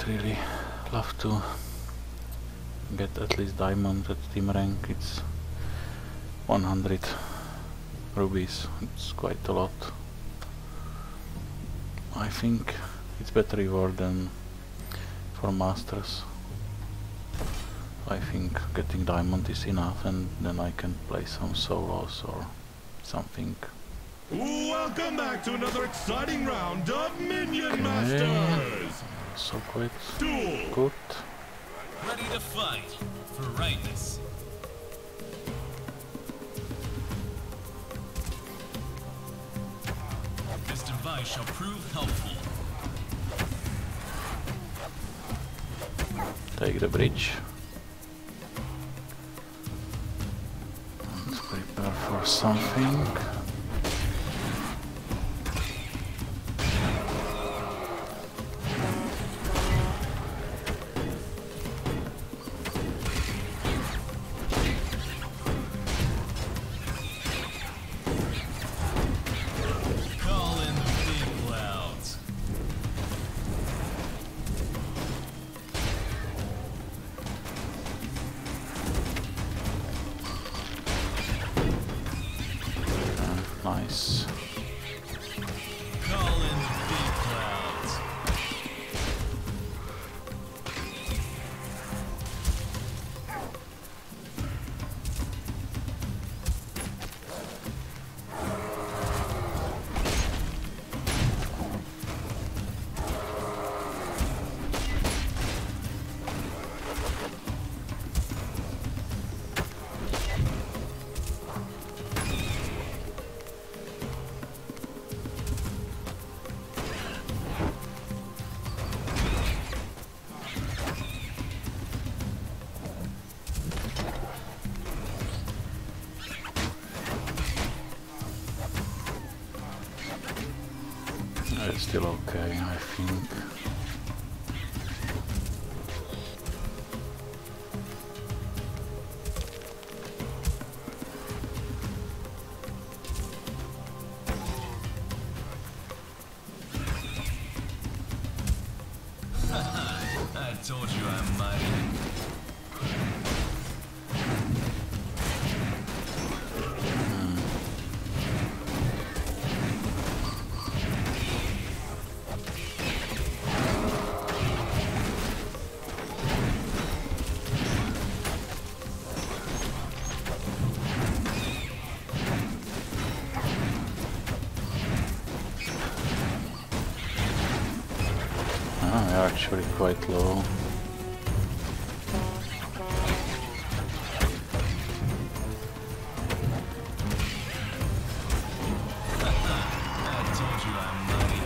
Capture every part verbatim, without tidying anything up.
really love to get at least diamond at team rank. It's one hundred rubies, it's quite a lot. I think it's better reward than for masters. I think getting diamond is enough, and then I can play some solos or something. Welcome back to another exciting round of Minion Masters! So quite Duel. good. Ready to fight for rightness. This device shall prove helpful. Take the bridge. Let's prepare for something. Nice. Call in the big clouds. It's still okay, I think. I told you I'm mighty. Ah, they're actually quite low. I told you I'm mighty.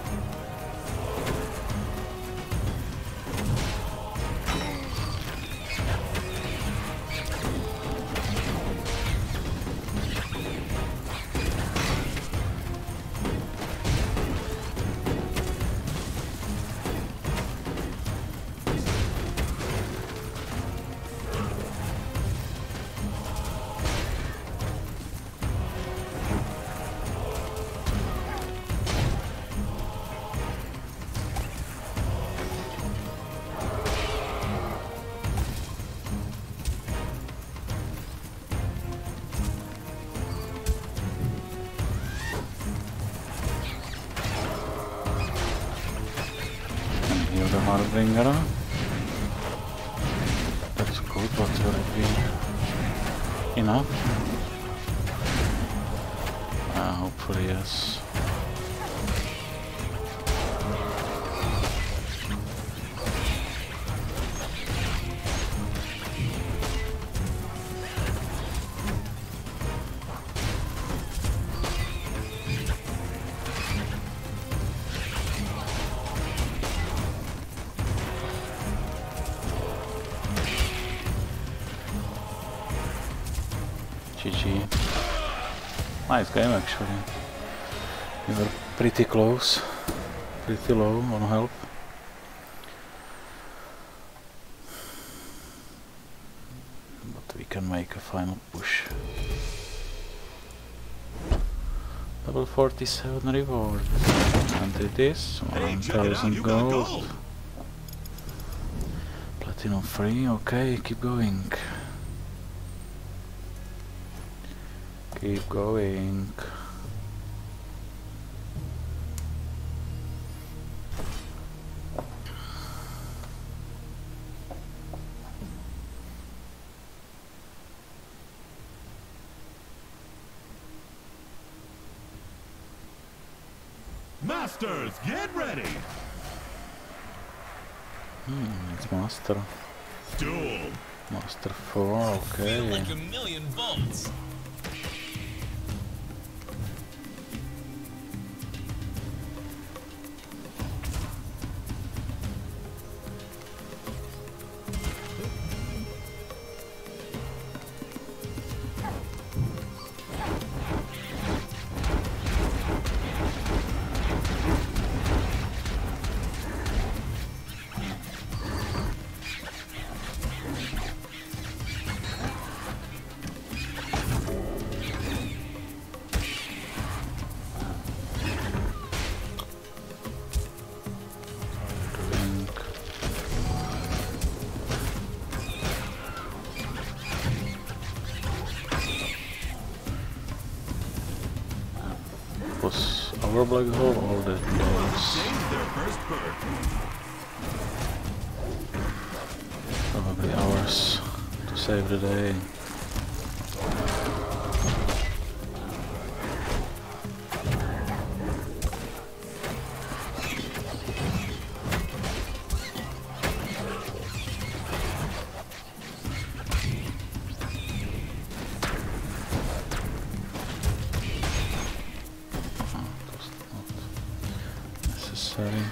The Harbinger. That's good, but will it be enough? Uh, hopefully yes. G G. Nice game actually. We were pretty close, pretty low on health. But we can make a final push. Level forty-seven reward. And it is one thousand gold. Platinum three, okay, keep going. Keep going. Masters, get ready. Hmm, it's Master. Duel. Master four, Feel okay. like a million volts. Was our black hole or the theirs? Change their first bird. Probably ours to save the day. Necessary.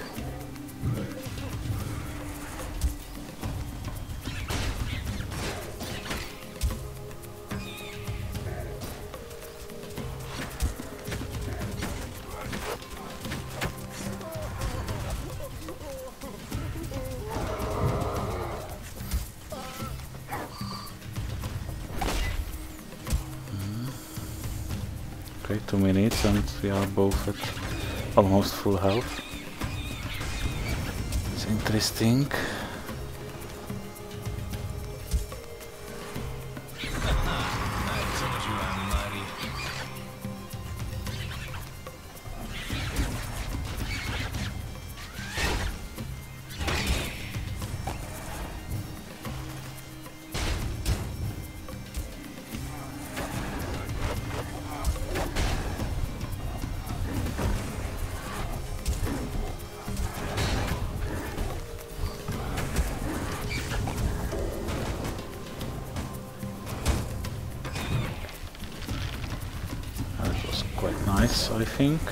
Okay, two minutes and we are both at almost full health. It's interesting. I told you I'm mighty. That was quite nice, I think.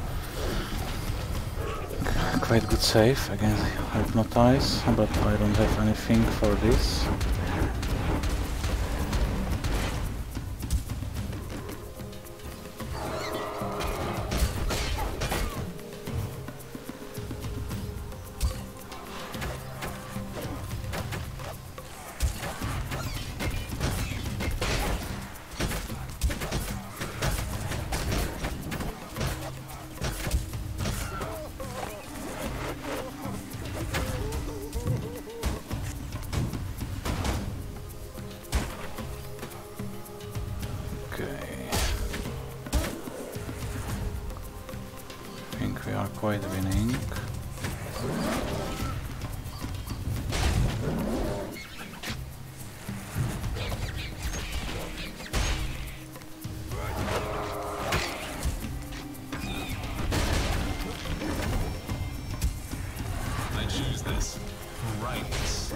Quite good save against Hypnotize, but I don't have anything for this. Okay. I think we are quite winning. I choose this. Brightness.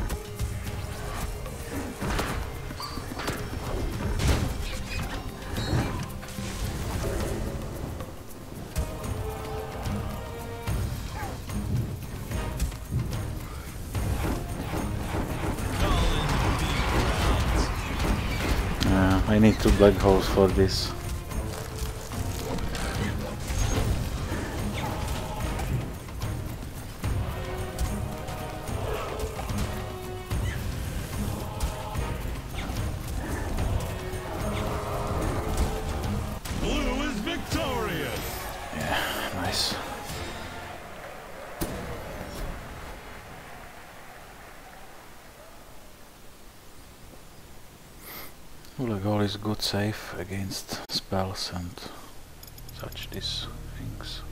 Uh, I need two black holes for this. Blue is victorious. Yeah, nice. Black hole is good safe against spells and such these things.